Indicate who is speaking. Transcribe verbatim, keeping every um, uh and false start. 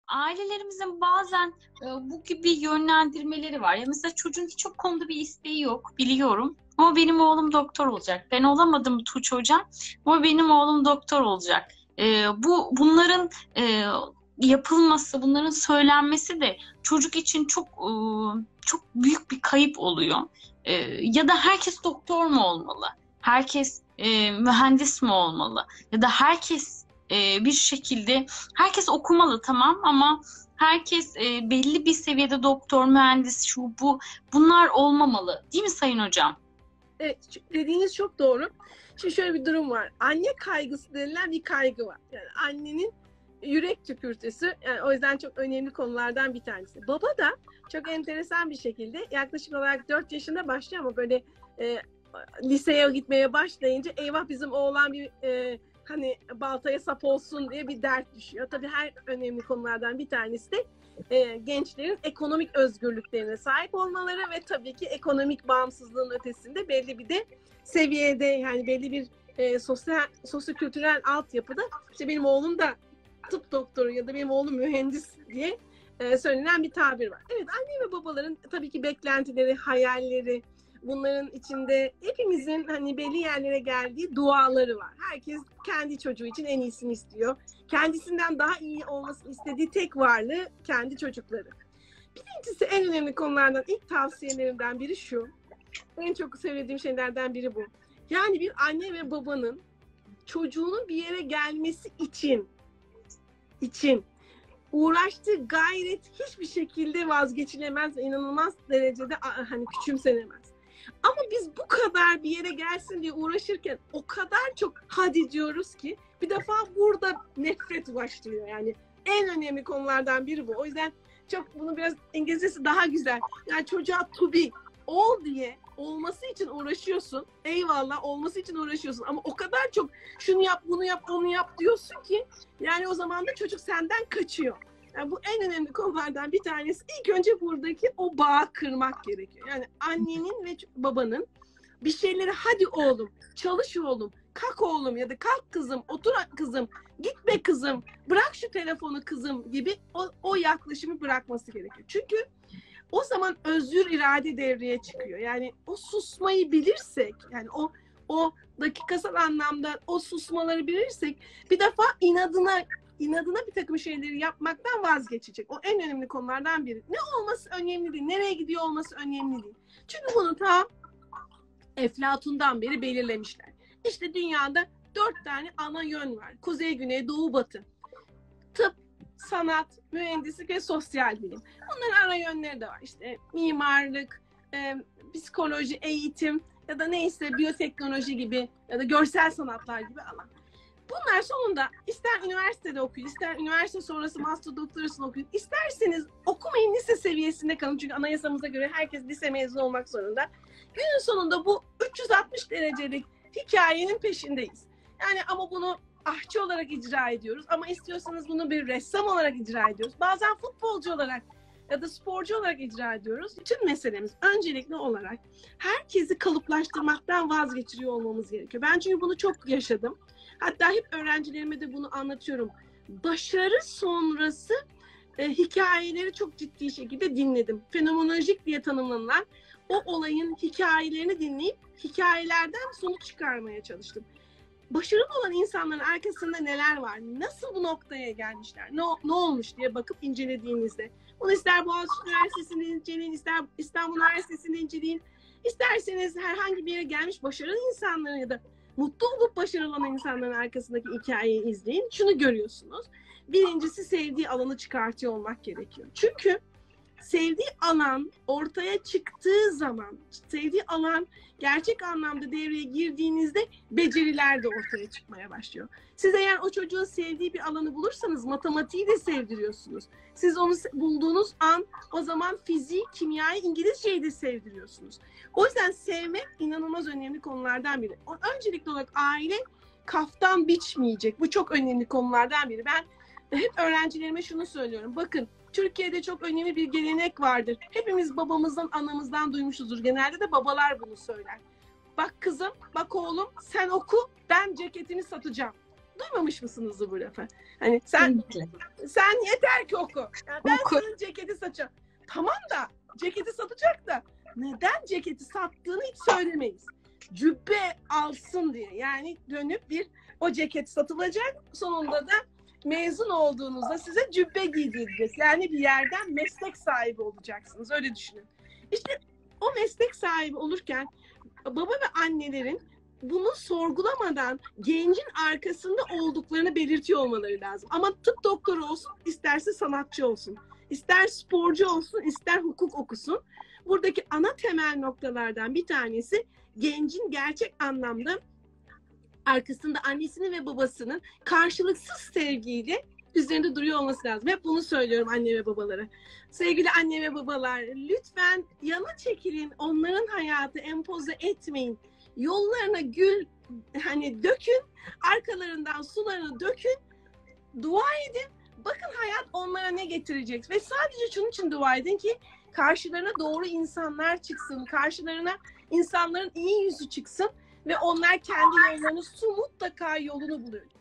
Speaker 1: Ailelerimizin bazen e, bu gibi yönlendirmeleri var. Ya mesela çocuğun hiç o konuda bir isteği yok, biliyorum. Ama benim oğlum doktor olacak. Ben olamadım Tuğçe hocam. Ama benim oğlum doktor olacak. E, bu bunların e, yapılması, bunların söylenmesi de çocuk için çok e, çok büyük bir kayıp oluyor. E, ya da herkes doktor mu olmalı? Herkes e, mühendis mi olmalı? Ya da herkes e, bir şekilde herkes okumalı, tamam, ama herkes e, belli bir seviyede doktor, mühendis, şu bu, bunlar olmamalı. Değil mi Sayın Hocam?
Speaker 2: Evet, dediğiniz çok doğru. Şimdi şöyle bir durum var. Anne kaygısı denilen bir kaygı var. Yani annenin yürek tükürtüsü, yani o yüzden çok önemli konulardan bir tanesi. Baba da çok enteresan bir şekilde yaklaşık olarak dört yaşında başlıyor ama böyle e, liseye gitmeye başlayınca eyvah bizim oğlan bir e, hani baltaya sap olsun diye bir dert düşüyor. Tabii her önemli konulardan bir tanesi de e, gençlerin ekonomik özgürlüklerine sahip olmaları ve tabii ki ekonomik bağımsızlığın ötesinde belli bir de seviyede, yani belli bir e, sosyal sosyokültürel altyapıda, işte benim oğlum da tıp doktoru ya da benim oğlum mühendis diye e, söylenen bir tabir var. Evet, anne ve babaların tabii ki beklentileri, hayalleri, bunların içinde hepimizin hani belli yerlere geldiği duaları var. Herkes kendi çocuğu için en iyisini istiyor. Kendisinden daha iyi olmasını istediği tek varlığı kendi çocukları. Birincisi, en önemli konulardan, ilk tavsiyelerimden biri şu. En çok söylediğim şeylerden biri bu. Yani bir anne ve babanın çocuğunun bir yere gelmesi için için uğraştığı gayret hiçbir şekilde vazgeçilemez ve inanılmaz derecede hani küçümsenemez. Ama biz bu kadar bir yere gelsin diye uğraşırken o kadar çok hadi diyoruz ki bir defa burada nefret başlıyor. Yani en önemli konulardan biri bu. O yüzden çok, bunu biraz İngilizcesi daha güzel. Yani çocuğa to be, ol diye olması için uğraşıyorsun. Eyvallah, olması için uğraşıyorsun. Ama o kadar çok şunu yap, bunu yap, onu yap diyorsun ki yani o zaman da çocuk senden kaçıyor. Yani bu en önemli konulardan bir tanesi. İlk önce buradaki o bağı kırmak gerekiyor. Yani annenin ve babanın bir şeyleri hadi oğlum, çalış oğlum, kalk oğlum ya da kalk kızım, otur kızım, gitme kızım, bırak şu telefonu kızım gibi o, o yaklaşımı bırakması gerekiyor. Çünkü o zaman özgür irade devreye çıkıyor. Yani o susmayı bilirsek, yani o o dakikasal anlamda o susmaları bilirsek bir defa inadına inadına bir takım şeyleri yapmaktan vazgeçecek. O en önemli konulardan biri. Ne olması önemli değil, nereye gidiyor olması önemli değil. Çünkü bunu ta Eflatun'dan beri belirlemişler. İşte dünyada dört tane ana yön var. Kuzey, güney, doğu, batı. Tıp, sanat, mühendislik ve sosyal bilim. Bunların ana yönleri de var. İşte mimarlık, e, psikoloji, eğitim ya da neyse biyoteknoloji gibi ya da görsel sanatlar gibi alan. Bunlar sonunda ister üniversitede okuyun, ister üniversite sonrası master doktorasını okuyun, isterseniz okumayın, lise seviyesinde kalın. Çünkü anayasamıza göre herkes lise mezunu olmak zorunda. Günün sonunda bu üç yüz altmış derecelik hikayenin peşindeyiz. Yani ama bunu aşçı olarak icra ediyoruz. Ama istiyorsanız bunu bir ressam olarak icra ediyoruz. Bazen futbolcu olarak ya da sporcu olarak icra ediyoruz. Bütün meselemiz öncelikli olarak herkesi kalıplaştırmaktan vazgeçiriyor olmamız gerekiyor. Ben çünkü bunu çok yaşadım. Hatta hep öğrencilerime de bunu anlatıyorum. Başarı sonrası e, hikayeleri çok ciddi şekilde dinledim. Fenomenolojik diye tanımlanılan o olayın hikayelerini dinleyip hikayelerden sonuç çıkarmaya çalıştım. Başarılı olan insanların arkasında neler var? Nasıl bu noktaya gelmişler? Ne, ne olmuş diye bakıp incelediğinizde. Bunu ister Boğaziçi Üniversitesi'ni inceleyin, ister İstanbul Üniversitesi'ni inceleyin. İsterseniz herhangi bir yere gelmiş başarılı insanların ya da mutlu olup başarılı olan insanların arkasındaki hikayeyi izleyin. Şunu görüyorsunuz. Birincisi, sevdiği alanı çıkartıyor olmak gerekiyor. Çünkü sevdiği alan ortaya çıktığı zaman, sevdiği alan gerçek anlamda devreye girdiğinizde beceriler de ortaya çıkmaya başlıyor. Siz eğer o çocuğun sevdiği bir alanı bulursanız matematiği de sevdiriyorsunuz. Siz onu bulduğunuz an o zaman fiziği, kimyayı, İngilizceyi de sevdiriyorsunuz. O yüzden sevmek inanılmaz önemli konulardan biri. Öncelikli olarak aile kaftan biçmeyecek. Bu çok önemli konulardan biri. Ben hep öğrencilerime şunu söylüyorum. Bakın, Türkiye'de çok önemli bir gelenek vardır. Hepimiz babamızdan, anamızdan duymuşuzdur. Genelde de babalar bunu söyler. Bak kızım, bak oğlum, sen oku, ben ceketini satacağım. duymamış mısınızdır bu lafı? Hani sen sen yeter ki oku. Yani ben
Speaker 1: Oku.
Speaker 2: senin ceketi satacağım. Tamam da ceketi satacak da neden ceketi sattığını hiç söylemeyiz. Cübbe alsın diye. Yani dönüp bir o ceket satılacak. Sonunda da mezun olduğunuzda size cübbe giydirecek. Yani bir yerden meslek sahibi olacaksınız. Öyle düşünün. İşte o meslek sahibi olurken baba ve annelerin bunu sorgulamadan gencin arkasında olduklarını belirtiyor olmaları lazım. Ama tıp doktoru olsun, isterse sanatçı olsun. İster sporcu olsun, ister hukuk okusun. Buradaki ana temel noktalardan bir tanesi gencin gerçek anlamda arkasında annesinin ve babasının karşılıksız sevgiyle üzerinde duruyor olması lazım. Hep bunu söylüyorum anne ve babalara. Sevgili anne ve babalar, lütfen yana çekilin, onların hayatı empoze etmeyin. Yollarına gül hani dökün, arkalarından sularını dökün, dua edin. Bakın hayat onlara ne getirecek ve sadece şunun için dua edin ki karşılarına doğru insanlar çıksın, karşılarına insanların iyi yüzü çıksın ve onlar kendi yollarını, su mutlaka yolunu buluyor.